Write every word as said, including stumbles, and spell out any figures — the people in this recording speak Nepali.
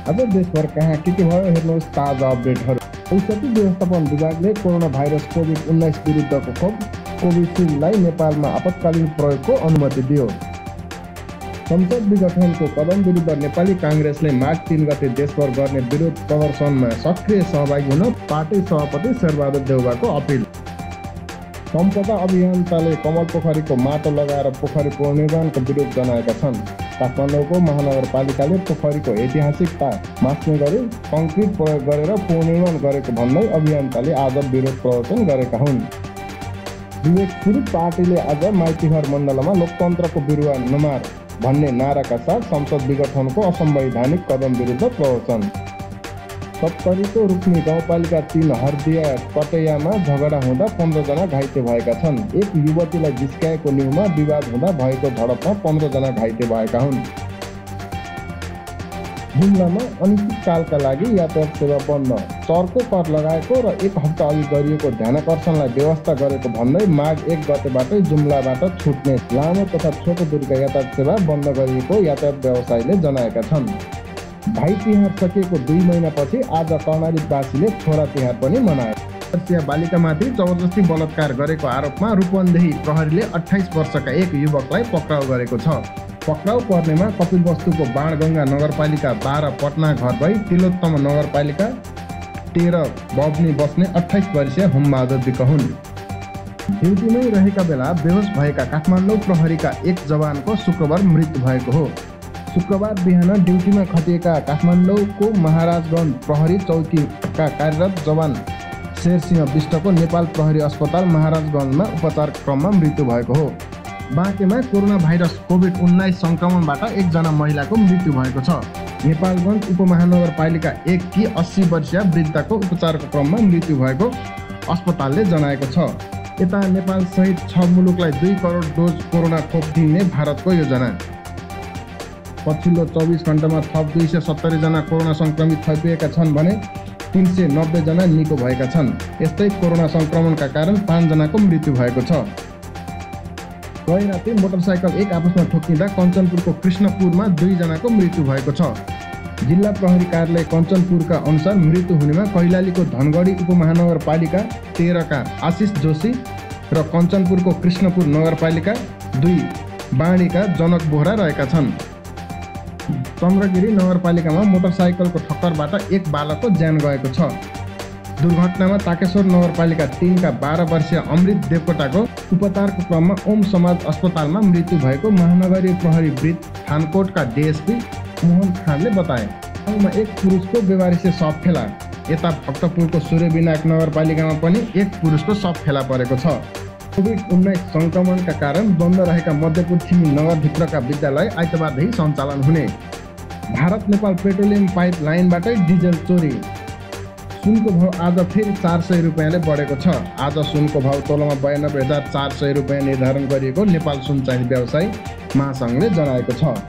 आज देशभर कहाँ के के भयो हेर्नुहोस् ताजा अपडेटहरू। औषधि व्यवस्थापन विभागले कोरोना भाइरस कोभिड उन्नाइस विरुद्धको खोप कोभिसिल्डलाई नेपालमा आपतकालीन प्रयोगको अनुमति दियो। संसद विघटनको कदम विरुद्ध नेपाली काङ्ग्रेसले माघ तीन गते देशभर गर्ने विरोध प्रदर्शनमा सक्रिय सहभागी हुन पार्टी सभापति शेरबहादुर देउवाको अपिल। सम्पदा अभियन्ताले कमल पोखरीको माटो लगाएर पोखरी पुनर्निर्माणको विरोध जनाएका छन्। काठमाडौँको महानगरपालिकाले पोखरीको ऐतिहासिकता मास्ने गरी कङ्क्रिट प्रयोग गरेर पुनर्निर्माण गरेको भन्दै अभियन्ताले आज विरोध प्रदर्शन गरेका हुन्। विवेकपुर पार्टीले आज माइतीघर मण्डलमा लोकतन्त्रको बिरुवा नमार भन्ने नाराका साथ संसद विघटनको असंवैधानिक कदम विरुद्ध प्रदर्शन। सप्तरीको रुक्मी गाउँपालिका तीन हर्दिया कटैयामा झगडा हुँदा पन्ध्रजना घाइते भएका छन्। एक युवतीलाई जिस्काएको न्युमा विवाद हुँदा भएको झडपमा पन्ध्रजना घाइते भएका हुन्। जुम्लामा अनिश्चितकालका लागि यातायात सेवा बन्द। चर्को कर लगाएको र एक हप्ता अघि गरिएको ध्यानाकर्षणलाई व्यवस्था गरेको भन्दै माघ एक गतेबाटै जुम्लाबाट छुट्ने लामो तथा छोटो दूरीका यातायात सेवा बन्द गरिएको यातायात व्यवसायीले जनाएका छन्। भाइ तिहार सकिएको दुई महिनापछि आज कर्णालीवासीले छोरा तिहार पनि मनाए। वर्षीय बालिकामाथि जबरजस्ती बलात्कार गरेको आरोपमा रूपन्देही प्रहरीले अठाइस वर्षका एक युवकलाई पक्राउ गरेको छ। पक्राउ पर्नेमा कपिलवस्तुको बाणगङ्गा नगरपालिका बाह्र पटना घर भई तिलोत्तम नगरपालिका तेह्र बब्नी बस्ने अठाइस वर्षीय हुमबहादुर विक हुन्। ड्युटीमै रहेका बेला बेहोस भएका काठमाडौँ प्रहरीका एक जवानको शुक्रबार मृत्यु भएको हो। शुक्रबार बिहान ड्युटीमा खटिएका काठमाडौँको महाराजगञ्ज प्रहरी चौकीका कार्यरत जवान शेरसिंह विष्टको नेपाल प्रहरी अस्पताल महाराजगञ्जमा उपचार क्रममा मृत्यु भएको हो। बाँकेमा कोरोना भाइरस कोभिड उन्नाइस सङ्क्रमणबाट एकजना महिलाको मृत्यु भएको छ। नेपालगञ्ज उपमहानगरपालिका एक कि अस्सी वर्षीय वृद्धको उपचारको क्रममा मृत्यु भएको अस्पतालले जनाएको छ। यता नेपाल सहित छ मुलुकलाई दुई करोड डोज कोरोना खोप दिने भारतको योजना। पछिल्लो चौबिस घण्टामा थप दुई सय सत्तरी जना कोरोना सङ्क्रमित थपिएका छन् भने तीन सय नब्बे जना निको भएका छन्। यस्तै कोरोना सङ्क्रमणका कारण पाँचजनाको मृत्यु भएको छ। गए राति मोटरसाइकल एक आपसमा ठोकिँदा कञ्चनपुरको कृष्णपुरमा दुईजनाको मृत्यु भएको छ। जिल्ला प्रहरी कार्यालय कञ्चनपुरका अनुसार मृत्यु हुनेमा कैलालीको धनगढी उपमहानगरपालिका तेह्रका आशिष जोशी र कञ्चनपुरको कृष्णपुर नगरपालिका दुई बाँडीका जनक बोहरा रहेका छन्। चन्द्रगिरी नगरपालिकामा मोटरसाइकलको ठक्करबाट एक बालकको ज्यान गएको छ। दुर्घटनामा ताकेश्वर नगरपालिका तीनका बाह्र वर्षीय अमृत देवकोटाको उपचारको क्रममा ओम समाज अस्पतालमा मृत्यु भएको महानगरीय प्रहरी वृत्त थानकोटका डिएसपी मोहन खानले बताए। ठाउँमा एक पुरुषको बेवारिसे शव फेला। यता भक्तपुरको सूर्यविनायक नगरपालिकामा पनि एक पुरुषको शव फेला परेको छ। कोभिड उन्नाइस सङ्क्रमणका कारण बन्द रहेका मध्यपुर छिमी नगरभित्रका विद्यालय आइतबारदेखि सञ्चालन हुने। भारत नेपाल पेट्रोलियम पाइप लाइनबाटै डिजल चोरी। सुनको भाव आज फेरि चार सय रुपियाँले बढेको छ। आज सुनको भाव तोलामा बयानब्बे हजार चार सय रुपियाँ निर्धारण गरिएको नेपाल सुन चाँदी व्यवसायी महासङ्घले जनाएको छ।